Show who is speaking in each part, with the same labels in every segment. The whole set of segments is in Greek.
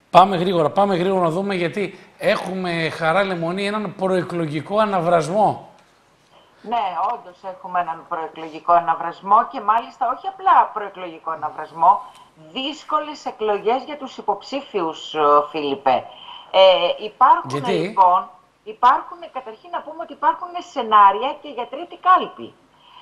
Speaker 1: Πάμε γρήγορα να δούμε, γιατί έχουμε, Χαρά Λεμονή, έναν προεκλογικό αναβρασμό.
Speaker 2: Ναι, όντως έχουμε έναν προεκλογικό αναβρασμό και μάλιστα όχι απλά προεκλογικό αναβρασμό, δύσκολες εκλογές για τους υποψήφιους, Φίλιππε. Υπάρχουν λοιπόν, καταρχήν να πούμε ότι υπάρχουν σενάρια και για τρίτη κάλπη.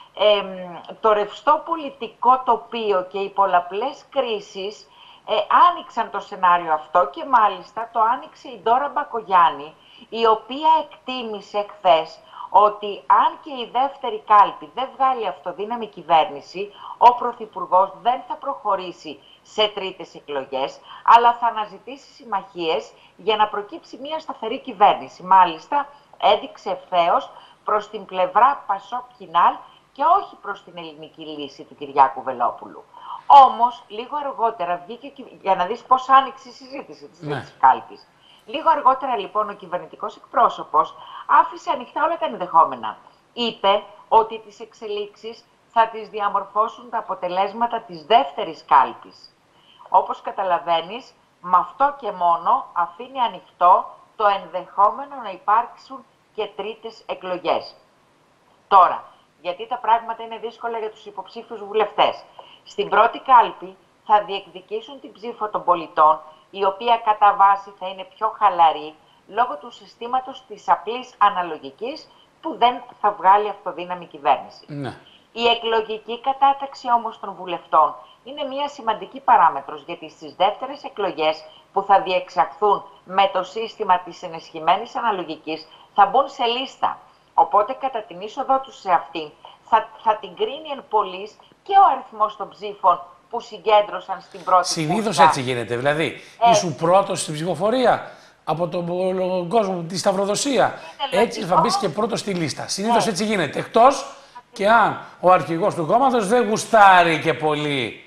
Speaker 2: Το ρευστό πολιτικό τοπίο και οι πολλαπλές κρίσεις άνοιξαν το σενάριο αυτό και μάλιστα το άνοιξε η Ντόρα Μπακογιάννη, η οποία εκτίμησε χθες ότι αν και η δεύτερη κάλπη δεν βγάλει αυτοδύναμη κυβέρνηση, ο Πρωθυπουργός δεν θα προχωρήσει σε τρίτες εκλογές, αλλά θα αναζητήσει συμμαχίες για να προκύψει μια σταθερή κυβέρνηση. Μάλιστα, έδειξε ευθέως προς την πλευρά Πασόκ-Κινάλ και όχι προς την ελληνική λύση του Κυριάκου Βελόπουλου. Όμως, λίγο αργότερα βγήκε, για να δεις πώς άνοιξε η συζήτηση της τρίτης κάλπης. Λίγο αργότερα, λοιπόν, ο κυβερνητικός εκπρόσωπος άφησε ανοιχτά όλα τα ενδεχόμενα. Είπε ότι τις εξελίξεις θα τις διαμορφώσουν τα αποτελέσματα της δεύτερης κάλπης. Όπως καταλαβαίνεις, με αυτό και μόνο αφήνει ανοιχτό το ενδεχόμενο να υπάρξουν και τρίτες εκλογές. Τώρα, γιατί τα πράγματα είναι δύσκολα για τους υποψήφιους βουλευτές. Στην πρώτη κάλπη θα διεκδικήσουν την ψήφο των πολιτών, η οποία κατά βάση θα είναι πιο χαλαρή, λόγω του συστήματος της απλής αναλογικής, που δεν θα βγάλει αυτοδύναμη κυβέρνηση. Ναι. Η εκλογική κατάταξη όμως των βουλευτών είναι μια σημαντική παράμετρος, γιατί στις δεύτερες εκλογές που θα διεξαχθούν με το σύστημα της ενισχυμένης αναλογικής θα μπουν σε λίστα. Οπότε κατά την είσοδό τους σε αυτήν θα την κρίνει εν πολλοίς και ο αριθμός των ψήφων που συγκέντρωσαν στην πρώτη.
Speaker 1: Συνήθως έτσι γίνεται. Δηλαδή, ήσουν πρώτος στην ψηφοφορία από τον κόσμο, τη σταυροδοσία. Έτσι θα μπεις και πρώτος στη λίστα. Συνήθως έτσι γίνεται. Εκτός και αν ο αρχηγός του κόμματος δεν γουστάρει και πολύ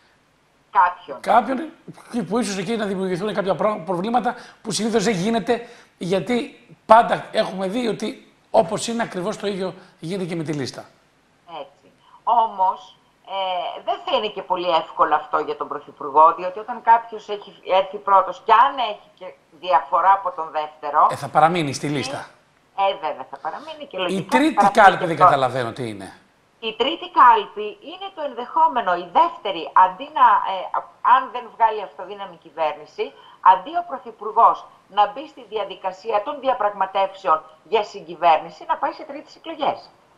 Speaker 1: κάποιον που ίσως εκεί να δημιουργηθούν κάποια προβλήματα που συνήθως δεν γίνεται, γιατί πάντα έχουμε δει ότι όπως είναι ακριβώς το ίδιο γίνεται και με τη λίστα.
Speaker 2: Έτσι. Όμως, δεν θα είναι και πολύ εύκολο αυτό για τον Πρωθυπουργό, διότι όταν κάποιος έχει έρθει πρώτος και αν έχει και διαφορά από τον δεύτερο...
Speaker 1: θα παραμείνει στη λίστα.
Speaker 2: Βέβαια, θα παραμείνει και λογικά...
Speaker 1: Η τρίτη κάλπη δεν καταλαβαίνω τι είναι.
Speaker 2: Η τρίτη κάλπη είναι το ενδεχόμενο, η δεύτερη, αντί να, αν δεν βγάλει αυτοδύναμη κυβέρνηση, αντί ο Πρωθυπουργός να μπει στη διαδικασία των διαπραγματεύσεων για συγκυβέρνηση, να πάει σε τρίτες εκλογές.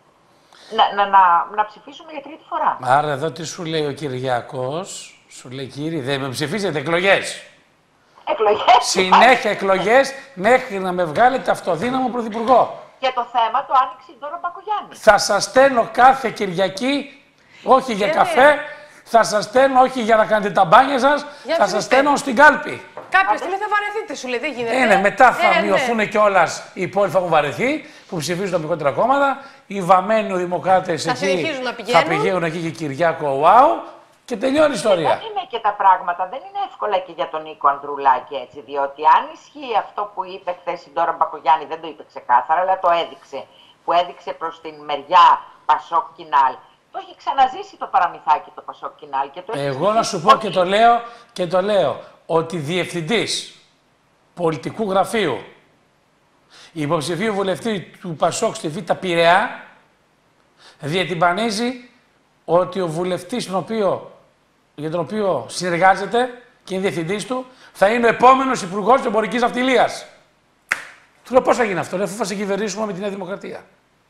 Speaker 2: Να ψηφίσουμε για τρίτη φορά.
Speaker 1: Άρα εδώ τι σου λέει ο Κυριάκος, σου λέει κύριε, δεν με ψηφίσετε, εκλογές.
Speaker 2: Εκλογές.
Speaker 1: Συνέχεια εκλογές μέχρι να με βγάλετε αυτοδύναμο Πρωθυπουργό.
Speaker 2: Και το θέμα το άνοιξε η Ντόρα Μπακογιάννη.
Speaker 1: Θα σας στέλνω κάθε Κυριακή, όχι για καφέ, θα σας στέλνω όχι για να κάνετε τα μπάνια σας, θα σας στέλνω στην κάλπη.
Speaker 3: Κάποια στιγμή θα βαρεθείτε, σου λέει, δεν γίνεται.
Speaker 1: Ναι, μετά θα μειωθούν κιόλας οι υπόλοιποι θα έχουν βαρεθεί, που ψηφίζουν τα μικρότερα κόμματα. Οι βαμμένοι δημοκράτες εκεί θα πηγαίνουν εκεί και Κυριάκο, wow, και τελειώνει η ιστορία.
Speaker 2: Δεν είναι και τα πράγματα, δεν είναι εύκολα και για τον Νίκο Ανδρουλάκη έτσι, διότι αν ισχύει αυτό που είπε χθες η Ντόρα Μπακογιάννη, δεν το είπε ξεκάθαρα, αλλά το έδειξε, που έδειξε προς την μεριά Πασόκ-Κινάλ. Το έχει ξαναζήσει το παραμυθάκι το Πασόκ-Κινάλ.
Speaker 1: Εγώ να σου πω και το λέω, ότι διευθυντής πολιτικού γραφείου υποψηφίου βουλευτή του Πασόκ στη Β' Πειραιά διατυμπανίζει ότι ο βουλευτής για τον οποίο συνεργάζεται και είναι διευθυντής του θα είναι ο επόμενος υπουργός της εμπορικής ναυτιλίας. Του λέω πώς θα γίνει αυτό, αφού θα συγκυβερνήσουμε με τη Νέα Δημοκρατία.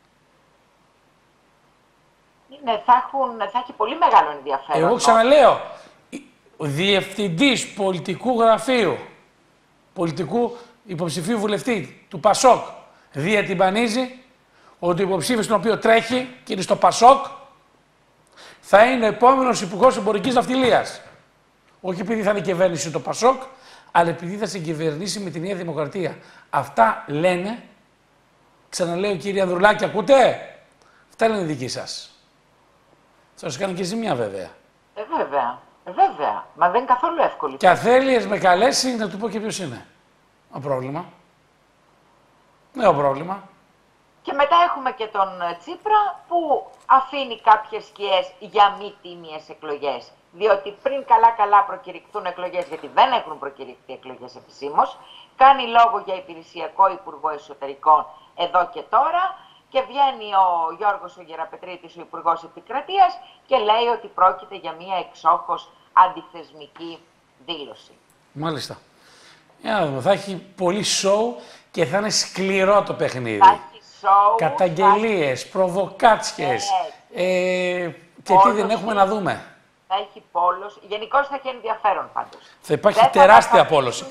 Speaker 2: Ναι, θα έχει πολύ μεγάλο ενδιαφέρον.
Speaker 1: Εγώ ξαναλέω, ο διευθυντής πολιτικού γραφείου, πολιτικού υποψηφίου βουλευτή του Πασόκ διατυμπανίζει ότι ο υποψήφιος τον οποίο τρέχει και είναι στο Πασόκ θα είναι ο επόμενος υπουργός εμπορικής ναυτιλίας. Όχι επειδή θα είναι κυβέρνηση το Πασόκ, αλλά επειδή θα συγκυβερνήσει με τη Νέα Δημοκρατία. Αυτά λένε, ξαναλέω κύριε Ανδρουλάκη, ακούτε, αυτά λένε δικοί σας. Θα σας κάνει και ζημιά βέβαια.
Speaker 2: Βέβαια. Μα δεν είναι καθόλου εύκολη.
Speaker 1: Και αν θέλει με καλέσει να του πω και ποιος είναι. Ο πρόβλημα. Ναι, ο πρόβλημα.
Speaker 2: Και μετά έχουμε και τον Τσίπρα που αφήνει κάποιες σκιές για μη τίμιες εκλογές. διότι πριν καλά-καλά προκηρυχθούν εκλογές, γιατί δεν έχουν προκηρυχθεί εκλογές επισήμως, κάνει λόγο για υπηρεσιακό Υπουργό Εσωτερικών εδώ και τώρα και βγαίνει ο Γιώργος ο Γεραπετρίτης, ο Υπουργός Επικρατείας, και λέει ότι πρόκειται για μια εξόχως αντιθεσμική δήλωση.
Speaker 1: Μάλιστα. Για να δούμε, θα έχει πολύ σοου και θα είναι σκληρό το παιχνίδι.
Speaker 2: Θα έχει σοου,
Speaker 1: καταγγελίες, προβοκάτσιες και τι δεν έχουμε να δούμε.
Speaker 2: Θα έχει πόλος. Γενικώς θα έχει ενδιαφέρον πάντως.
Speaker 1: Θα υπάρχει τεράστια απόλωση.